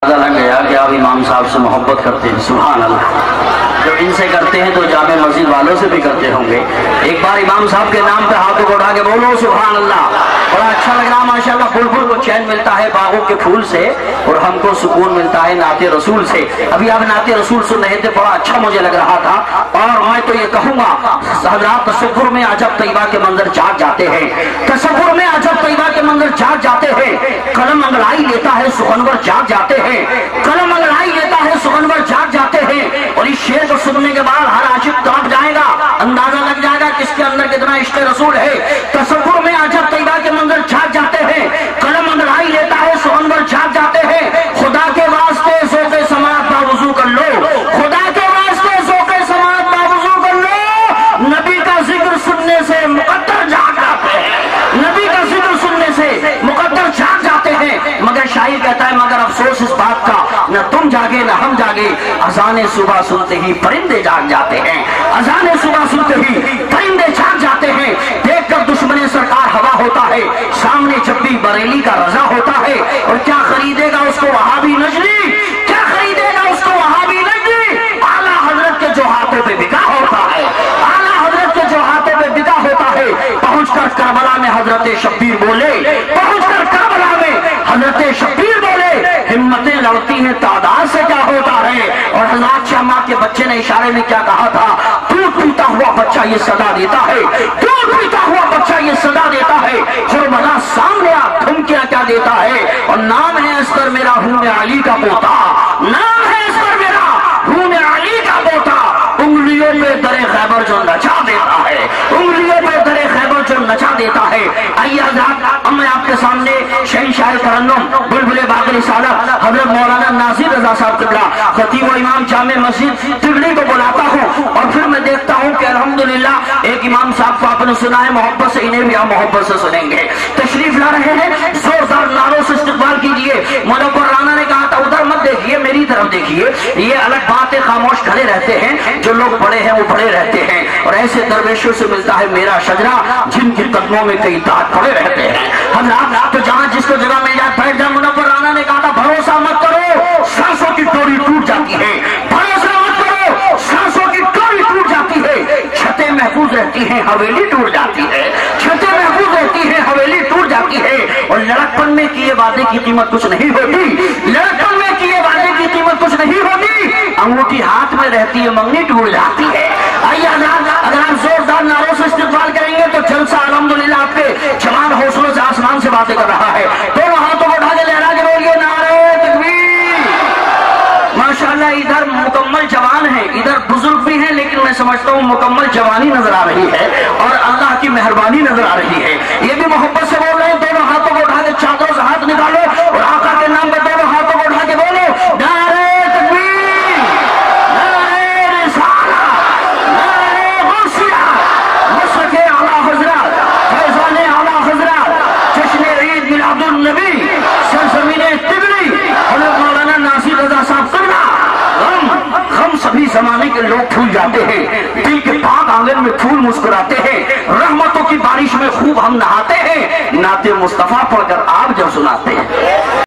लग गया कि आप इमाम साहब से मोहब्बत करते हैं। सुभान अल्लाह। जब इनसे करते हैं तो जामे मस्जिद वालों से भी करते होंगे। एक बार इमाम साहब के नाम पे हाथों को उठा के बोलो सुभान अल्लाह। बड़ा अच्छा लग रहा माशाअल्लाह। बुलबुल को चैन मिलता है बागों के फूल से और हमको सुकून मिलता है नाते रसूल से। अभी आप नाते रसूल सुन रहे थे, बड़ा अच्छा मुझे लग रहा था। और मैं तो ये कहूंगा हज़रात तसव्वुर में अजब तैयबा के मंजर जाग जाते हैं। तसव्वुर में अजब तैयबा के मंजर जाग जाते हैं। कलम अंगड़ाई लेता है सुखनवर जाग जाते हैं। कलम अंगड़ाई लेता है सुखनवर जाग जाते हैं। और इस शेर को सुनने के बाद हर आशिक तड़प जाएगा, अंदाजा लग जाएगा किसके अंदर कितना इश्क़ रसूल है। तसव्वुर में अजब तैयबा के मंजर जाग जाते हैं। कलम अंगड़ाई लेता है सुखनवर जाग जाते हैं। खुदा के वास्ते सोके समात बावुज़ू कर लो। खुदा के वास्ते सोके समात बावुज़ू कर लो। नबी का जिक्र सुनने से मुकद्दर जाग जाते हैं। नबी का जिक्र सुनने से मुकद्दर जाग जाते हैं। मगर शायर कहता है मगर अफसोस इस बात का न तुम जागे न हम जागे। अज़ाने सुबह सुनते ही परिंदे जाग जाते हैं। अज़ाने सुबह सुनते ही परिंदे जाग जाते हैं। देख कर दुश्मने सरकार हवा होता है, सामने जब भी बरेली का रजा होता है। और क्या खरीदेगा उसको वहाबी नजरी, क्या खरीदेगा उसको वहाबी नजरी। आला हजरत के जो हाथों पे बिका होता है, आला हजरत के जो हाथों पे बिका होता है। पहुंचकर करबला में हजरत शब्बीर बोले, पहुंचकर करबला में हजरत शब्बीर बोले, हिम्मतें लड़ती हैं तादाद से क्या होता है। और हज़रत शम्मा के बच्चे ने इशारे में क्या कहा था, दूध पीता हुआ बच्चा ये सदा देता है, दूध पीता हुआ बच्चा ये सदा देता है। कुर्बाना सामने आ धमकियां क्या देता है। और नाम है इस पर मेरा हूं मैं अली का पोता, नाम है इस पर मेरा हूं मैं अली का पोता। उंगलियों पे दरे खैबर जो नचा देता है, उंगलियों पे दरे खैबर जो नचा देता है। आइए हज़रात अब मैं आपके सामने शहंशाह तरन्नुम बुलबुल बाक़री सालक हज़रत मौलाना नासिर रज़ा साहब क़िबला खतीब व इमाम जामे मस्जिद तिगड़ी को बुलाता हूँ। और फिर मैं देखता हूँ कि अल्हम्दुलिल्लाह एक इमाम साहब को आपने सुना है, मोहब्बत से इन्हें भी हम मोहब्बत से सुनेंगे। तशरीफ ला रहे हैं, जोरदार नारों से इस्तक़बाल कीजिए। मुनव्वर राना ने कहा था उधर मत देखिए मेरी तरफ देखिए। ये अलग बात है, खामोश खड़े रहते हैं, जो लोग बड़े हैं वो बड़े रहते हैं। और ऐसे दरवेशों से मिलता है मेरा शजरा जिनके कदमों में कई दाग पड़े रहते हैं। हज़रात तो जहाँ जिसको जगह मिल जाए बैठ जाए। मुनव्वर राना ने कहा था भरोसा मत करो सांसों की डोरी टूट जाती है, भरोसा मत करो सांसों की डोरी टूट जाती है। छतें महफूज रहती हैं हवेली टूट जाती है, छतें महफूज रहती हैं हवेली टूट जाती है। और लड़कपन में किए वादे की कीमत कुछ नहीं होती, लड़कपन में किए वादे की कीमत कुछ नहीं होती। अंगूठी हाथ में रहती है मंगनी टूट जाती है। आइए अगर आप जोरदार नारों से इस्तक़बाल करेंगे तो जलसा अल्हम्दुलिल्लाह आपके जवान हौसलों से आसमान से बातें कर रहा है। दोनों हाथों को उठा के लहरा के बोलिए नारे तकबीर। माशाअल्लाह इधर मुकम्मल जवान है, इधर बुजुर्ग भी हैं, लेकिन मैं समझता हूँ मुकम्मल जवानी नजर आ रही है और अल्लाह की मेहरबानी नजर आ रही है। ये भी मोहब्बत से बोल रहे हैं। दोनों हाथों को उठा के चादरों से हाथ निकालो और आका के नाम पर दोनों हाथों को उठा के बोलो नारे तकबीर, नारे रिसालत, नारे गौसिया, मशरक़े आला हज़रत, फैज़ाने आला हज़रत, जश्न ईद मिलादुन नबी, सरज़मीने तिगड़ी, हज़रत मौलाना नासिर रज़ा साहब क़िबला। गम सभी ज़माने के लोग भूल जाते हैं, दिल के पाक आंगन में फूल मुस्कुराते हैं, रहमतों की बारिश में खूब हम नहाते हैं, नाते मुस्तफा पढ़कर आप जब सुनाते हैं।